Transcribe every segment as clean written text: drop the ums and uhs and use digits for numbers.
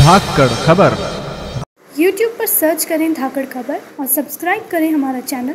धाकड़ खबर। YouTube पर search करें धाकड़ खबर और सब्सक्राइब करें हमारा चैनल।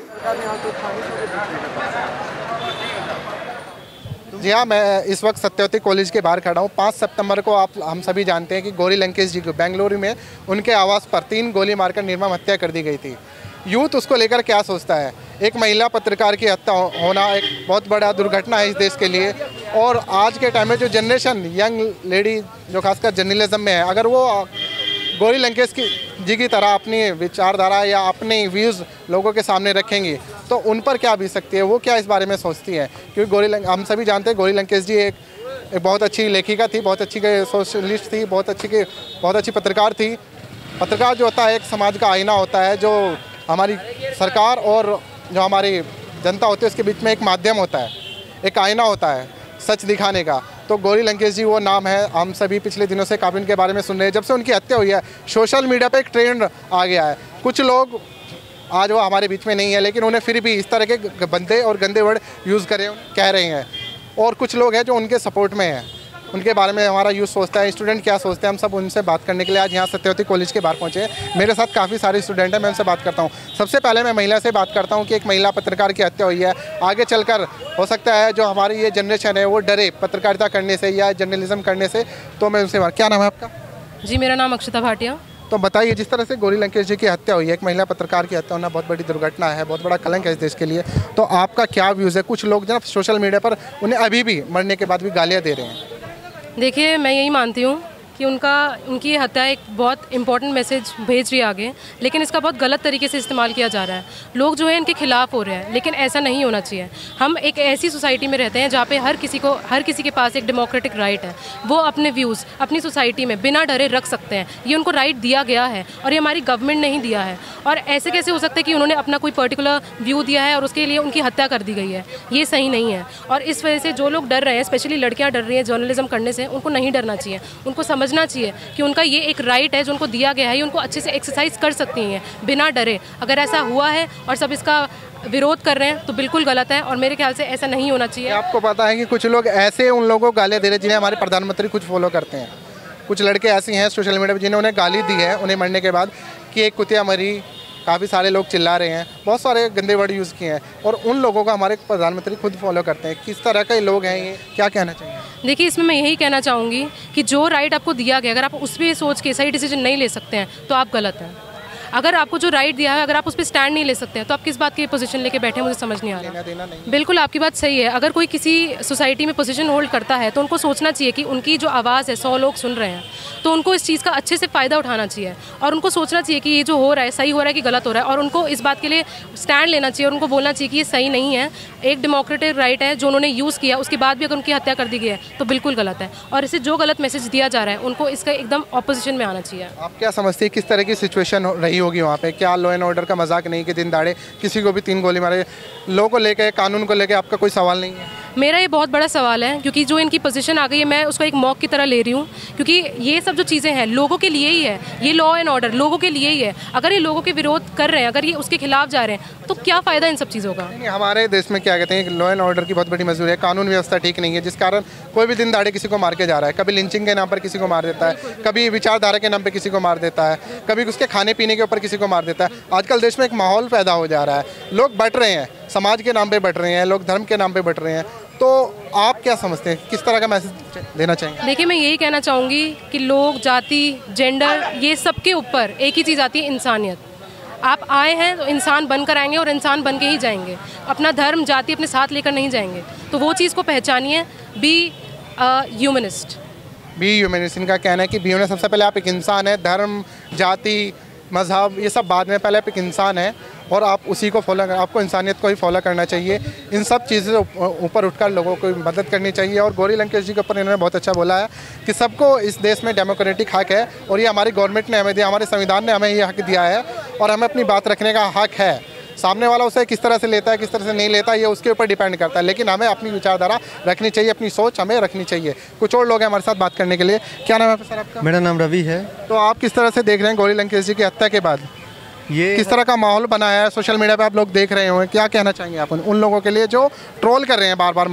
जी हाँ, मैं इस वक्त सत्यवती कॉलेज के बाहर खड़ा हूँ। 5 सितंबर को हम सभी जानते हैं कि गौरी लंकेश जी को बेंगलुरु में उनके आवास पर 3 गोली मारकर निर्मम हत्या कर दी गई थी। यूथ उसको लेकर क्या सोचता है? एक महिला पत्रकार की हत्या होना एक बहुत बड़ा दुर्घटना है इस देश के लिए। और आज के टाइम में जो जनरेशन यंग लेडी जो खासकर जर्नलिज्म में है, अगर वो गौरी लंकेश जी की तरह अपनी विचारधारा या अपने व्यूज़ लोगों के सामने रखेंगी तो उन पर क्या बीत सकती है, वो क्या इस बारे में सोचती है? क्योंकि हम सभी जानते हैं गौरी लंकेश जी एक बहुत अच्छी लेखिका थी, बहुत अच्छी सोशलिस्ट थी, बहुत अच्छी पत्रकार थी। पत्रकार जो होता है एक समाज का आईना होता है, जो हमारी सरकार और जो हमारी जनता होती है उसके बीच में एक माध्यम होता है, एक आईना होता है सच दिखाने का। तो गौरी लंकेश जी वो नाम है। हम सभी पिछले दिनों से काफ़ी उनके बारे में सुन रहे हैं। जब से उनकी हत्या हुई है सोशल मीडिया पे एक ट्रेंड आ गया है। कुछ लोग आज वो हमारे बीच में नहीं है लेकिन उन्हें फिर भी इस तरह के बंदे और गंदे वर्ड यूज़ कह रहे हैं। और कुछ लोग हैं जो उनके सपोर्ट में हैं, उनके बारे में हमारा यूथ सोचता है, स्टूडेंट क्या सोचते हैं, हम सब उनसे बात करने के लिए आज यहाँ सत्यवती कॉलेज के बाहर पहुँचे हैं। मेरे साथ काफ़ी सारे स्टूडेंट हैं, मैं उनसे बात करता हूँ। सबसे पहले मैं महिला से बात करता हूँ कि एक महिला पत्रकार की हत्या हुई है। आगे चलकर हो सकता है जो हमारी ये जनरेशन है वो डरे पत्रकारिता करने से या जर्नलिज्म करने से। तो मैं उनसे क्या नाम है आपका? जी, मेरा नाम अक्षता भाटिया। तो बताइए, जिस तरह से गौरी लंकेश जी की हत्या हुई है, एक महिला पत्रकार की हत्या होना बहुत बड़ी दुर्घटना है, बहुत बड़ा कलंक है इस देश के लिए। तो आपका क्या व्यूज़ है? कुछ लोग जनाब सोशल मीडिया पर उन्हें अभी भी मरने के बाद भी गालियाँ दे रहे हैं। देखिए, मैं यही मानती हूँ कि उनकी हत्या एक बहुत इंपॉर्टेंट मैसेज भेज रही है आगे, लेकिन इसका बहुत गलत तरीके से इस्तेमाल किया जा रहा है। लोग जो है इनके खिलाफ हो रहे हैं, लेकिन ऐसा नहीं होना चाहिए। हम एक ऐसी सोसाइटी में रहते हैं जहाँ पे हर किसी के पास एक डेमोक्रेटिक राइट है। वो अपने व्यूज़ अपनी सोसाइटी में बिना डरे रख सकते हैं। ये उनको राइट दिया गया है और ये हमारी गवर्नमेंट ने ही दिया है। और ऐसे कैसे हो सकता है कि उन्होंने अपना कोई पर्टिकुलर व्यू दिया है और उसके लिए उनकी हत्या कर दी गई है? ये सही नहीं है। और इस वजह से जो लोग डर रहे हैं, स्पेशली लड़कियाँ डर रही हैं जर्नलिज्म करने से, उनको नहीं डरना चाहिए। उनको समझना चाहिए कि उनका ये एक राइट है जो उनको दिया गया है, ये उनको अच्छे से एक्सरसाइज कर सकती हैं बिना डरे। अगर ऐसा हुआ है और सब इसका विरोध कर रहे हैं तो बिल्कुल गलत है और मेरे ख्याल से ऐसा नहीं होना चाहिए। आपको पता है कि कुछ लोग ऐसे उन लोगों को गालियाँ दे रहे हैं जिन्हें हमारे प्रधानमंत्री खुद फॉलो करते हैं। कुछ लड़के ऐसे हैं सोशल मीडिया पर जिन्हें उन्हें गाली दी है उन्हें मरने के बाद कि एक कुतिया मरी। काफ़ी सारे लोग चिल्ला रहे हैं, बहुत सारे गंदे वर्ड यूज़ किए हैं और उन लोगों को हमारे प्रधानमंत्री खुद फॉलो करते हैं। किस तरह के लोग हैं ये, क्या कहना चाहिए? देखिए, इसमें मैं यही कहना चाहूँगी कि जो राइट आपको दिया गया, अगर आप उस पर सोच के सही डिसीजन नहीं ले सकते हैं तो आप गलत हैं। अगर आपको जो राइट दिया है, अगर आप उस पर स्टैंड नहीं ले सकते हैं तो आप किस बात की पोजीशन लेके बैठे हैं, मुझे समझ नहीं आ रहा। देना नहीं। बिल्कुल आपकी बात सही है। अगर कोई किसी सोसाइटी में पोजीशन होल्ड करता है तो उनको सोचना चाहिए कि उनकी जो आवाज़ है 100 लोग सुन रहे हैं, तो उनको इस चीज़ का अच्छे से फ़ायदा उठाना चाहिए और उनको सोचना चाहिए कि ये जो हो रहा है सही हो रहा है कि गलत हो रहा है, और उनको इस बात के लिए स्टैंड लेना चाहिए और उनको बोलना चाहिए कि ये सही नहीं है। एक डेमोक्रेटिक राइट है जो उन्होंने यूज़ किया, उसके बाद भी अगर उनकी हत्या कर दी गई है तो बिल्कुल गलत है। और इसे जो गलत मैसेज दिया जा रहा है उनको इसका एकदम ऑपोजिशन में आना चाहिए। आप क्या समझते हैं किस तरह की सिचुएशन रही होगी वहाँ पे? क्या लॉ एंड ऑर्डर का मजाक नहीं कि दिन दाड़े किसी को भी 3 गोली मारे? लॉ को लेकर, कानून को लेकर आपका कोई सवाल नहीं है? मेरा ये बहुत बड़ा सवाल है, क्योंकि जो इनकी पोजीशन आ गई है मैं उसको एक मॉक की तरह ले रही हूँ, क्योंकि ये सब जो चीज़ें हैं लोगों के लिए ही है। ये लॉ एंड ऑर्डर लोगों के लिए ही है। अगर ये लोगों के विरोध कर रहे हैं, अगर ये उसके खिलाफ जा रहे हैं तो क्या फ़ायदा इन सब चीज़ों का? हमारे देश में क्या कहते हैं, लॉ एंड ऑर्डर की बहुत बड़ी मजबूरी है, कानून व्यवस्था ठीक नहीं है, जिस कारण कोई भी दिन दाड़े किसी को मार के जा रहा है। कभी लिंचिंग के नाम पर किसी को मार देता है, कभी विचारधारा के नाम पर किसी को मार देता है, कभी उसके खाने पीने के ऊपर किसी को मार देता है। आजकल देश में एक माहौल पैदा हो जा रहा है, लोग बट रहे हैं, समाज के नाम पे बट रहे हैं, लोग धर्म के नाम पे बट रहे हैं। तो आप क्या समझते हैं, किस तरह का मैसेज देना चाहेंगे? देखिए, मैं यही कहना चाहूँगी कि लोग, जाति, जेंडर, ये सब के ऊपर एक ही चीज़ आती है, इंसानियत। आप आए हैं तो इंसान बनकर आएंगे और इंसान बन के ही जाएंगे। अपना धर्म जाति अपने साथ लेकर नहीं जाएंगे। तो वो चीज़ को पहचानिए। Be humanist. Be humanist. इनका कहना है कि बी ह्यूमनिस्ट, सबसे पहले आप एक इंसान है। धर्म, जाति, मजहब ये सब बाद में, पहले आप एक इंसान है और आप उसी को फॉलो कर, आपको इंसानियत को ही फॉलो करना चाहिए। इन सब चीज़ों से ऊपर उठकर लोगों को मदद करनी चाहिए। और गौरी लंकेश जी के ऊपर इन्होंने बहुत अच्छा बोला है कि सबको इस देश में डेमोक्रेटिक हक है और ये हमारी गवर्नमेंट ने हमें दिया, हमारे संविधान ने हमें ये हक दिया है और हमें अपनी बात रखने का हक है। सामने वाला उसे किस तरह से लेता है, किस तरह से नहीं लेता, ये उसके ऊपर डिपेंड करता है, लेकिन हमें अपनी विचारधारा रखनी चाहिए, अपनी सोच हमें रखनी चाहिए। कुछ और लोग हैं हमारे साथ बात करने के लिए। क्या नाम है सर आपका? मेरा नाम रवि है। तो आप किस तरह से देख रहे हैं गौरी लंकेश जी की हत्या के बाद ये किस तरह का माहौल बनाया है? सोशल मीडिया पे आप लोग देख रहे होंगे, क्या कहना चाहेंगे आप उन लोगों के लिए जो ट्रोल कर रहे हैं बार बार?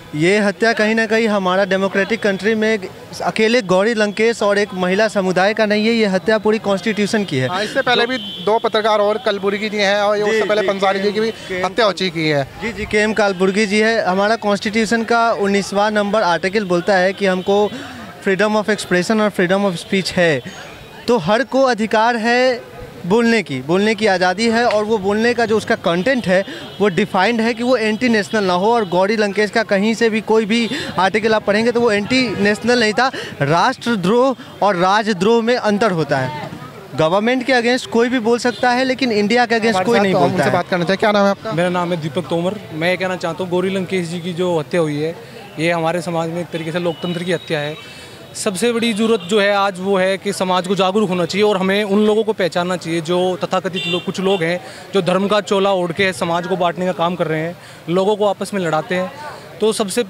ये हत्या कहीं ना कहीं हमारा डेमोक्रेटिक कंट्री में अकेले गौरी लंकेश और एक महिला समुदाय का नहीं है, ये हत्या पूरी कॉन्स्टिट्यूशन की है। इससे पहले भी 2 पत्रकार और कलबुर्गी जी हैं और उससे पहले पंसारी जी की भी हत्या हो चुकी है। जी KM कलबुर्गी जी है। हमारा कॉन्स्टिट्यूशन का 19वां नंबर आर्टिकल बोलता है कि हमको फ्रीडम ऑफ एक्सप्रेशन और फ्रीडम ऑफ स्पीच है, तो हर को अधिकार है बोलने की आज़ादी है, और वो बोलने का जो उसका कंटेंट है वो डिफाइंड है कि वो एंटी नेशनल ना हो। और गौरी लंकेश का कहीं से भी कोई भी आर्टिकल आप पढ़ेंगे तो वो एंटी नेशनल नहीं था। राष्ट्रद्रोह और राजद्रोह में अंतर होता है। गवर्नमेंट के अगेंस्ट कोई भी बोल सकता है, लेकिन इंडिया के अगेंस्ट कोई नहीं बोलता है। बात करना चाहिए। क्या नाम है आपका? मेरा नाम है दीपक तोमर। मैं ये कहना चाहता हूँ, गौरी लंकेश जी की जो हत्या हुई है ये हमारे समाज में एक तरीके से लोकतंत्र की हत्या है। सबसे बड़ी ज़रूरत जो है आज वो है कि समाज को जागरूक होना चाहिए और हमें उन लोगों को पहचानना चाहिए जो तथाकथित कुछ लोग हैं जो धर्म का चोला ओढ़ के समाज को बांटने का काम कर रहे हैं, लोगों को आपस में लड़ाते हैं। तो सबसे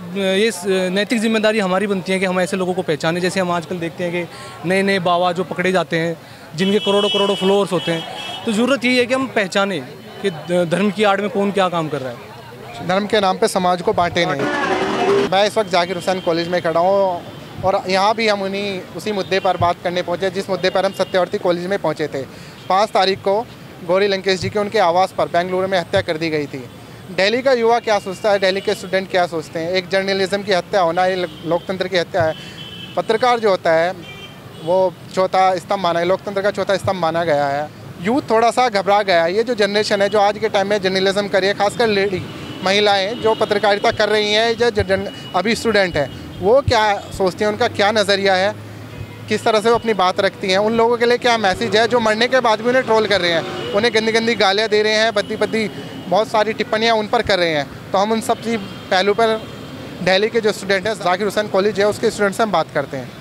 ये नैतिक जिम्मेदारी हमारी बनती है कि हम ऐसे लोगों को पहचानें। जैसे हम आजकल देखते हैं कि नए नए बाबा जो पकड़े जाते हैं जिनके करोड़ों करोड़ों फॉलोअर्स होते हैं, तो ज़रूरत यही है कि हम पहचानें कि धर्म की आड़ में कौन क्या काम कर रहा है। धर्म के नाम पर समाज को बांटे नहीं। मैं इस वक्त जाकिर हुसैन कॉलेज में खड़ा हूँ और यहाँ भी हम उसी मुद्दे पर बात करने पहुँचे जिस मुद्दे पर हम सत्यवर्ती कॉलेज में पहुँचे थे। 5 तारीख को गौरी लंकेश जी के उनके आवास पर बेंगलुरु में हत्या कर दी गई थी। दिल्ली का युवा क्या सोचता है, दिल्ली के स्टूडेंट क्या सोचते हैं? एक जर्नलिज्म की हत्या होना, ये लोकतंत्र की हत्या है। पत्रकार जो होता है वो चौथा स्तंभ माना है, लोकतंत्र का चौथा स्तंभ माना गया है। यूथ थोड़ा सा घबरा गया है। ये जो जनरेशन है जो आज के टाइम में जर्नलिज्म कर रही है, खासकर लेडी महिलाएँ जो पत्रकारिता कर रही हैं, जो अभी स्टूडेंट है, वो क्या सोचती हैं, उनका क्या नज़रिया है, किस तरह से वो अपनी बात रखती हैं, उन लोगों के लिए क्या मैसेज है जो मरने के बाद भी उन्हें ट्रोल कर रहे हैं, उन्हें गंदी गंदी गालियाँ दे रहे हैं, बद्दी बहुत सारी टिप्पणियाँ उन पर कर रहे हैं। तो हम उन सब चीज़ पहलू पर दिल्ली के जो स्टूडेंट हैं, जाकिर हुसैन कॉलेज है, उसके स्टूडेंट से हम बात करते हैं।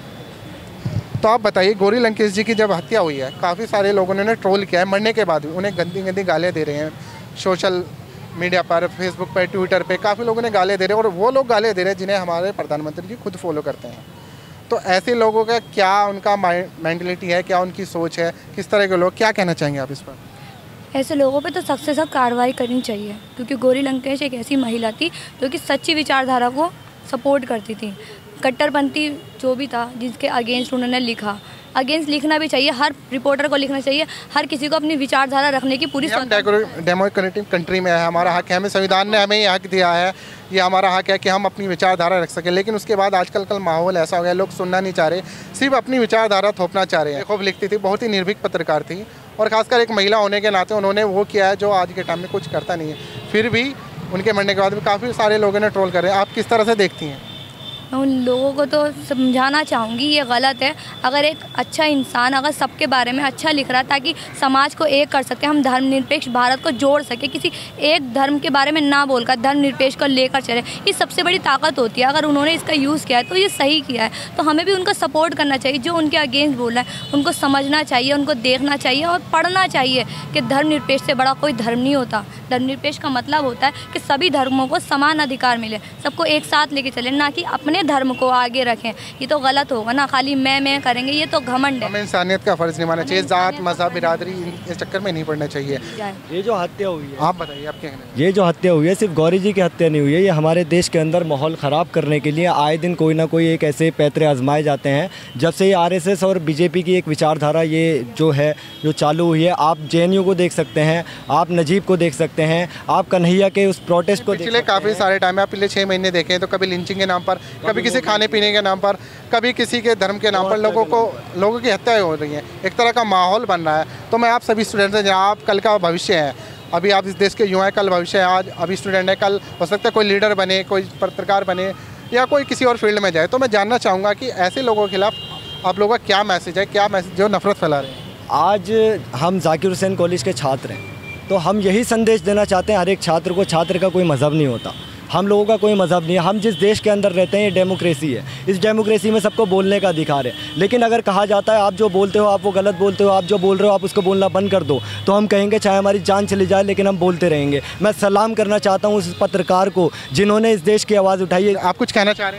तो आप बताइए, गौरी लंकेश जी की जब हत्या हुई है, काफ़ी सारे लोगों ने उन्हें ट्रोल किया है, मरने के बाद भी उन्हें गंदी गंदी गालियाँ दे रहे हैं। सोशल मीडिया पर, फेसबुक पर, ट्विटर पे काफ़ी लोगों ने गालियाँ दे रहे हैं, और वो लोग गालियाँ दे रहे हैं जिन्हें हमारे प्रधानमंत्री जी खुद फॉलो करते हैं। तो ऐसे लोगों का क्या उनका मेंटलिटी है, क्या उनकी सोच है, किस तरह के लोग, क्या कहना चाहेंगे आप इस पर? ऐसे लोगों पे तो सख्त से सख्त कार्रवाई करनी चाहिए, क्योंकि गौरी लंकेश एक ऐसी महिला थी जो कि सच्ची विचारधारा को सपोर्ट करती थी। कट्टरपंथी जो भी था जिसके अगेंस्ट उन्होंने लिखा, अगेंस्ट लिखना भी चाहिए, हर रिपोर्टर को लिखना चाहिए, हर किसी को अपनी विचारधारा रखने की पूरी डेमोक्रेटिक कंट्री में है, हमारा हक है, हमें संविधान ने हमें ये हक दिया है, ये हमारा हक है कि हम अपनी विचारधारा रख सकें। लेकिन उसके बाद आजकल कल माहौल ऐसा हो गया, लोग सुनना नहीं चाह रहे, सिर्फ अपनी विचारधारा थोपना चाह रहे हैं। खूब लिखती थी, बहुत ही निर्भीक पत्रकार थी, और खासकर एक महिला होने के नाते उन्होंने वो किया है जो आज के टाइम में कुछ करता नहीं है। फिर भी उनके मरने के बाद भी काफ़ी सारे लोगों ने ट्रोल कर रहे हैं। आप किस तरह से देखती हैं? मैं उन लोगों को तो समझाना चाहूँगी ये गलत है। अगर एक अच्छा इंसान अगर सबके बारे में अच्छा लिख रहा है ताकि समाज को एक कर सके, हम धर्मनिरपेक्ष भारत को जोड़ सके, किसी एक धर्म के बारे में ना बोलकर धर्मनिरपेक्ष को लेकर चले, ये सबसे बड़ी ताकत होती है। अगर उन्होंने इसका यूज़ किया है तो ये सही किया है, तो हमें भी उनको सपोर्ट करना चाहिए। जो उनके अगेंस्ट बोल रहा है उनको समझना चाहिए, उनको देखना चाहिए और पढ़ना चाहिए कि धर्मनिरपेक्ष से बड़ा कोई धर्म नहीं होता। धर्मनिरपेक्ष का मतलब होता है कि सभी धर्मों को समान अधिकार मिले, सबको एक साथ लेके चले, ना कि अपने धर्म को आगे रखें। ये तो गलत होगा ना, खाली मैं करेंगे, ये तो घमंड है। हमें इंसानियत का फर्ज नहीं मानना चाहिए, जात मजहब बिरादरी इस चक्कर में नहीं पड़ना चाहिए। ये जो हत्या हुई है, आप बताइए, आप क्या कहना है? ये जो हत्या हुई है सिर्फ गौरी जी की हत्या नहीं हुई है, ये हमारे देश के अंदर माहौल ख़राब करने के लिए आए दिन कोई ना कोई एक ऐसे पैतरे आजमाए जाते हैं। जब से ये आरएसएस और बीजेपी की एक विचारधारा ये जो है जो चालू हुई है, आप जेएनयू को देख सकते हैं, आप नजीब को देख सकते हैं, आप कन्हैया के उस प्रोटेस्ट को पिछले काफ़ी सारे टाइम में आप पिछले 6 महीने देखें तो कभी लिंचिंग के नाम पर, कभी किसी खाने पीने के नाम पर, कभी किसी के धर्म के नाम पर लोगों की हत्याएं हो रही हैं। एक तरह का माहौल बन रहा है। तो मैं आप सभी स्टूडेंट्स हैं, जहाँ आप कल का भविष्य है, अभी आप इस देश के युवा हैं, कल भविष्य है, आज अभी स्टूडेंट है, कल हो सकता है कोई लीडर बने, कोई पत्रकार बने या कोई किसी और फील्ड में जाए। तो मैं जानना चाहूँगा कि ऐसे लोगों के खिलाफ आप लोगों का क्या मैसेज है, क्या मैसेज जो नफरत फैला रहे हैं? आज हम जाकिर हुसैन कॉलेज के छात्र हैं, तो हम यही संदेश देना चाहते हैं हर एक छात्र को, छात्र का कोई मज़हब नहीं होता, हम लोगों का कोई मज़हब नहीं है। हम जिस देश के अंदर रहते हैं ये डेमोक्रेसी है, इस डेमोक्रेसी में सबको बोलने का अधिकार है। लेकिन अगर कहा जाता है आप जो बोलते हो आप वो गलत बोलते हो, आप जो बोल रहे हो आप उसको बोलना बंद कर दो, तो हम कहेंगे चाहे हमारी जान चली जाए लेकिन हम बोलते रहेंगे। मैं सलाम करना चाहता हूँ उस पत्रकार को जिन्होंने इस देश की आवाज़ उठाई है। आप कुछ कहना चाह रहे हैं?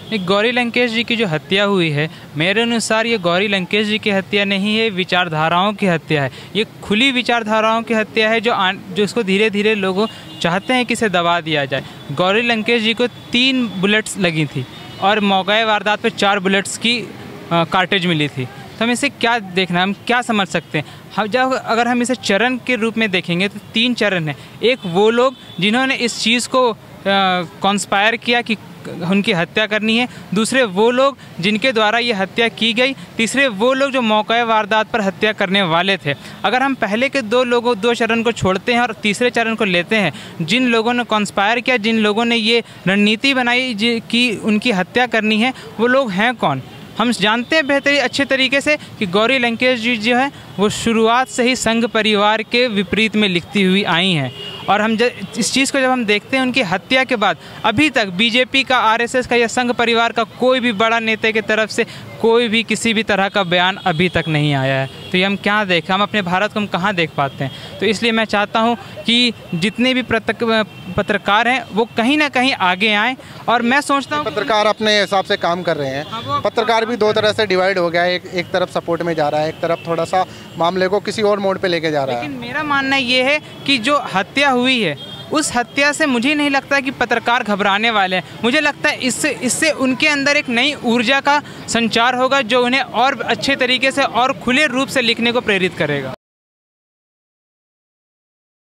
एक गौरी लंकेश जी की जो हत्या हुई है, मेरे अनुसार ये गौरी लंकेश जी की हत्या नहीं है, विचारधाराओं की हत्या है। ये खुली विचारधाराओं की हत्या है जो इसको धीरे धीरे लोग चाहते हैं कि इसे दबा दिया जाए। गौरी लंकेश जी को 3 बुलेट्स लगी थी और मौके वारदात पर 4 बुलेट्स की कार्टेज मिली थी। तो हम इसे क्या देखना है, हम क्या समझ सकते हैं? अगर हम इसे चरण के रूप में देखेंगे तो 3 चरण हैं। एक वो लोग जिन्होंने इस चीज़ को कॉन्स्पायर किया कि उनकी हत्या करनी है, दूसरे वो लोग जिनके द्वारा ये हत्या की गई, तीसरे वो लोग जो मौके वारदात पर हत्या करने वाले थे। अगर हम पहले के 2 चरण को छोड़ते हैं और तीसरे चरण को लेते हैं, जिन लोगों ने कॉन्स्पायर किया, जिन लोगों ने ये रणनीति बनाई कि उनकी हत्या करनी है, वो लोग हैं कौन? हम जानते हैं अच्छे तरीके से कि गौरी लंकेश जी जो है वो शुरुआत से ही संघ परिवार के विपरीत में लिखती हुई आई हैं। और हम इस चीज़ को जब हम देखते हैं उनकी हत्या के बाद, अभी तक बीजेपी का, आरएसएस का या संघ परिवार का कोई भी बड़ा नेता की तरफ से कोई भी किसी भी तरह का बयान अभी तक नहीं आया है। तो ये हम क्या देखें? हम अपने भारत को हम कहाँ देख पाते हैं? तो इसलिए मैं चाहता हूँ कि जितने भी पत्रकार हैं वो कहीं ना कहीं आगे आएँ। और मैं सोचता हूँ पत्रकार अपने हिसाब से काम कर रहे हैं। पत्रकार भी 2 तरह से डिवाइड हो गया है, एक तरफ सपोर्ट में जा रहा है, एक तरफ थोड़ा सा मामले को किसी और मोड़ पे लेके जा रहा है। लेकिन मेरा मानना ये है कि जो हत्या हुई है, उस हत्या से मुझे नहीं लगता कि पत्रकार घबराने वाले हैं। मुझे लगता है इससे उनके अंदर एक नई ऊर्जा का संचार होगा जो उन्हें और अच्छे तरीके से और खुले रूप से लिखने को प्रेरित करेगा।